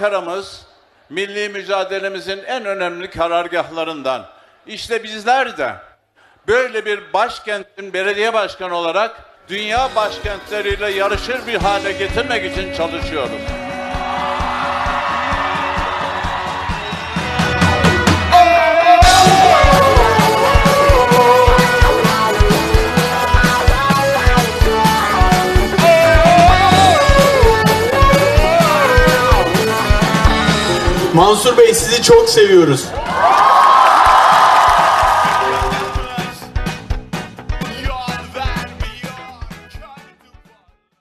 Ankara'mız, milli mücadelemizin en önemli karargahlarından. İşte bizler de böyle bir başkentin belediye başkanı olarak dünya başkentleriyle yarışır bir hale getirmek için çalışıyoruz. Mansur Bey, sizi çok seviyoruz.